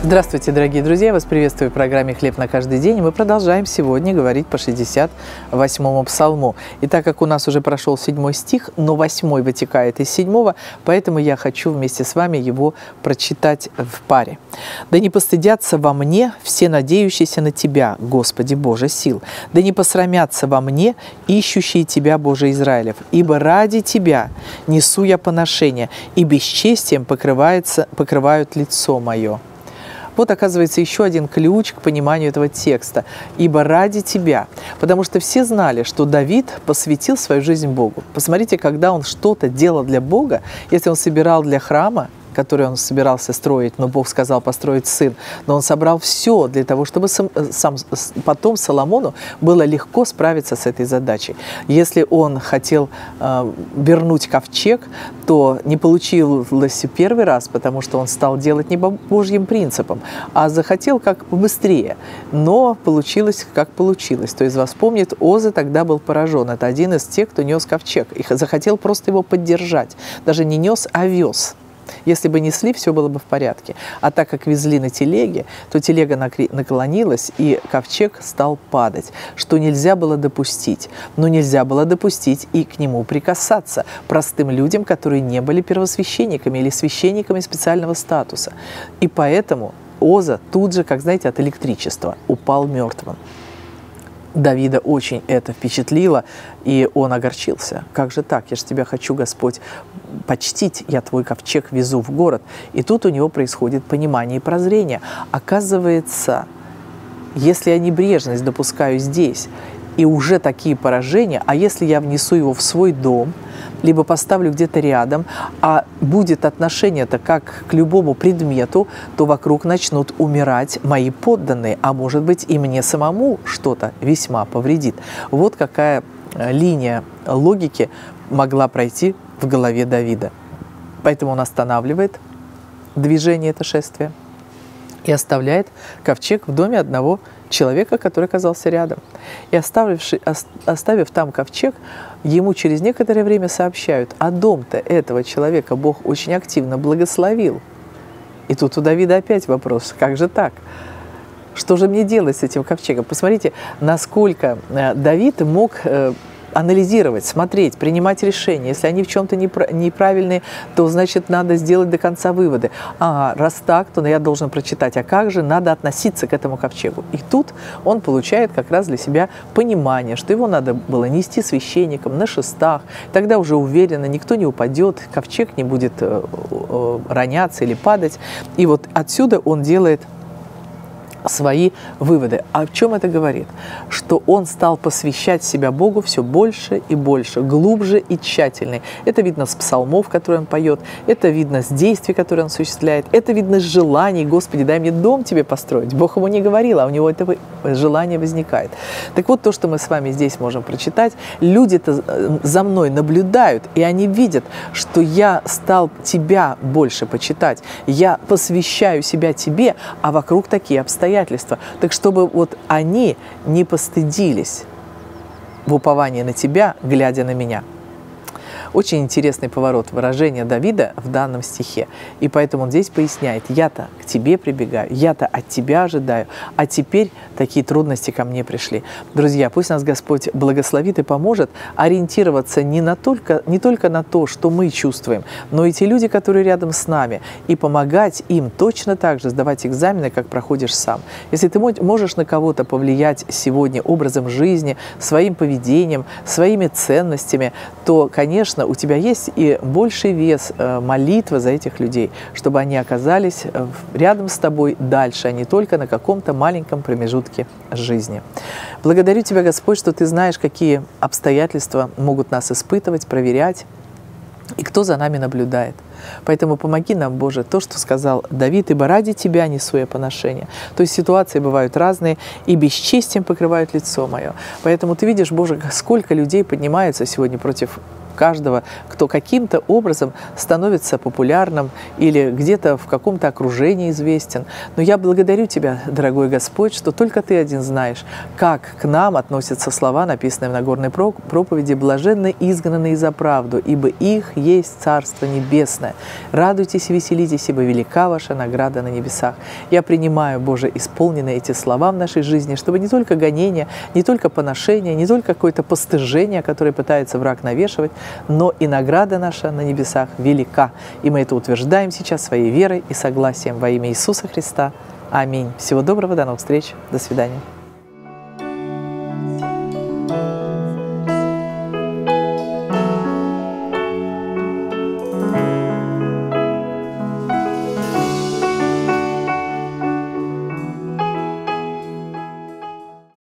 Здравствуйте, дорогие друзья! Я вас приветствую в программе «Хлеб на каждый день». И мы продолжаем сегодня говорить по 68-му псалму. И так как у нас уже прошел 7 стих, но 8 вытекает из 7, поэтому я хочу вместе с вами его прочитать в паре. «Да не постыдятся во мне все надеющиеся на Тебя, Господи Боже сил, да не посрамятся во мне ищущие Тебя, Боже Израилев, ибо ради Тебя несу я поношение, и бесчестием покрывают лицо мое». Вот, оказывается, еще один ключ к пониманию этого текста. «Ибо ради тебя». Потому что все знали, что Давид посвятил свою жизнь Богу. Посмотрите, когда он что-то делал для Бога, если он собирал для храма, который он собирался строить, но Бог сказал построить сын, но он собрал все для того, чтобы потом Соломону было легко справиться с этой задачей. Если он хотел вернуть ковчег, то не получилось первый раз, потому что он стал делать не по Божьим принципам, а захотел как быстрее. Но получилось, как получилось. Кто из вас помнит, Оза тогда был поражен. Это один из тех, кто нес ковчег. И захотел просто его поддержать. Даже не нес, а вез. Если бы несли, все было бы в порядке. А так как везли на телеге, то телега наклонилась, и ковчег стал падать, что нельзя было допустить. Но нельзя было допустить и к нему прикасаться простым людям, которые не были первосвященниками или священниками специального статуса. И поэтому Оза тут же, как знаете, от электричества упал мертвым. Давида очень это впечатлило, и он огорчился. «Как же так? Я же тебя хочу, Господь, почтить. Я твой ковчег везу в город». И тут у него происходит понимание и прозрение. Оказывается, если я небрежность допускаю здесь, и уже такие поражения, а если я внесу его в свой дом, либо поставлю где-то рядом, а будет отношение-то как к любому предмету, то вокруг начнут умирать мои подданные, а может быть и мне самому что-то весьма повредит. Вот какая линия логики могла пройти в голове Давида. Поэтому он останавливает движение, это шествие, и оставляет ковчег в доме одного человека, который оказался рядом. И оставив там ковчег, ему через некоторое время сообщают, а дом-то этого человека Бог очень активно благословил. И тут у Давида опять вопрос, как же так? Что же мне делать с этим ковчегом? Посмотрите, насколько Давид мог анализировать, смотреть, принимать решения. Если они в чем-то неправильные, то, значит, надо сделать до конца выводы. Раз так, то я должен прочитать, а как же надо относиться к этому ковчегу. И тут он получает как раз для себя понимание, что его надо было нести священником на шестах. Тогда уже уверенно, никто не упадет, ковчег не будет роняться или падать. И вот отсюда он делает свои выводы. О чем это говорит? Что он стал посвящать себя Богу все больше и больше, глубже и тщательнее. Это видно с псалмов, которые он поет, это видно с действий, которые он осуществляет, это видно с желаний. Господи, дай мне дом тебе построить. Бог ему не говорил, а у него это желание возникает. Так вот, то, что мы с вами здесь можем прочитать, люди-то за мной наблюдают, и они видят, что я стал тебя больше почитать, я посвящаю себя тебе, а вокруг такие обстоятельства. Так чтобы вот они не постыдились в уповании на тебя, глядя на меня. Очень интересный поворот выражения Давида в данном стихе. И поэтому он здесь поясняет, я-то к тебе прибегаю, я-то от тебя ожидаю, а теперь такие трудности ко мне пришли. Друзья, пусть нас Господь благословит и поможет ориентироваться не только на то, что мы чувствуем, но и те люди, которые рядом с нами, и помогать им точно так же сдавать экзамены, как проходишь сам. Если ты можешь на кого-то повлиять сегодня образом жизни, своим поведением, своими ценностями, то, конечно, у тебя есть и больший вес молитвы за этих людей, чтобы они оказались рядом с тобой дальше, а не только на каком-то маленьком промежутке жизни. Благодарю Тебя, Господь, что Ты знаешь, какие обстоятельства могут нас испытывать, проверять, и кто за нами наблюдает. Поэтому помоги нам, Боже, то, что сказал Давид, ибо ради Тебя несу я поношение. То есть ситуации бывают разные, и бесчестием покрывают лицо мое. Поэтому Ты видишь, Боже, сколько людей поднимаются сегодня против каждого, кто каким-то образом становится популярным или где-то в каком-то окружении известен. Но я благодарю Тебя, дорогой Господь, что только Ты один знаешь, как к нам относятся слова, написанные в Нагорной проповеди: «Блаженны изгнанные за правду, ибо их есть Царство Небесное. Радуйтесь и веселитесь, ибо велика ваша награда на небесах». Я принимаю, Боже, исполненные эти слова в нашей жизни, чтобы не только гонения, не только поношения, не только какое-то постыжение, которое пытается враг навешивать, но и награда наша на небесах велика. И мы это утверждаем сейчас своей верой и согласием во имя Иисуса Христа. Аминь. Всего доброго, до новых встреч. До свидания.